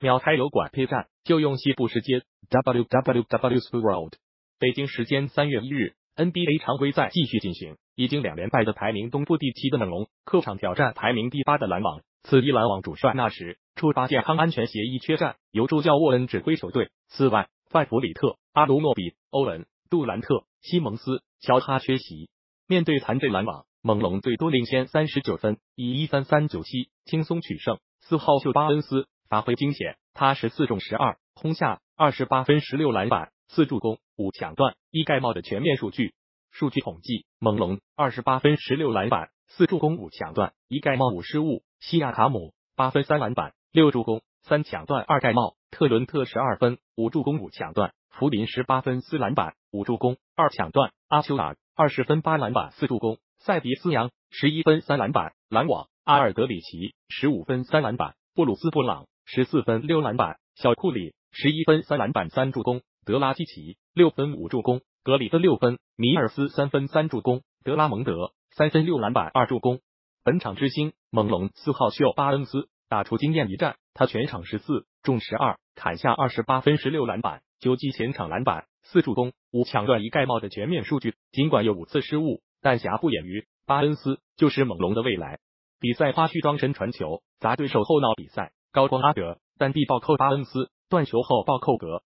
秒开油管配站就用西部时间 www.sport。北京时间3月1日 ，NBA 常规赛继续进行，已经2连败的排名东部第7的猛龙客场挑战排名第8的篮网。此役篮网主帅纳什触发健康安全协议缺战，由助教沃恩指挥球队。此外，范弗里特、阿卢诺比、欧文、杜兰特、西蒙斯、乔哈缺席。面对残阵篮网，猛龙最多领先39分，以133-97轻松取胜。4号秀巴恩斯发挥惊险，他14中12，轰下28分16篮板4助攻5抢断1盖帽的全面数据。数据统计，猛龙28分16篮板4助攻5抢断1盖帽5失误。西亚卡姆8分3篮板6助攻3抢断2盖帽。特伦特12分5助攻5抢断。福林18分4篮板5助攻2抢断。阿丘达20分8篮板4助攻。塞迪斯扬11分3篮板。篮网阿尔德里奇15分3篮板。布鲁斯布朗14分6篮板。小库里11分3篮板3助攻。德拉基奇6分5助攻。格里芬6分。米尔斯3分3助攻。德拉蒙德3分6篮板2助攻。本场之星猛龙4号秀巴恩斯打出惊艳一战，他全场14中12，砍下28分16篮板9记前场篮板4助攻5抢断1盖帽的全面数据。尽管有5次失误，但瑕不掩瑜，巴恩斯就是猛龙的未来。比赛花絮装神传球，砸对手后闹比赛，高光阿德但地暴扣巴恩斯，断球后暴扣格，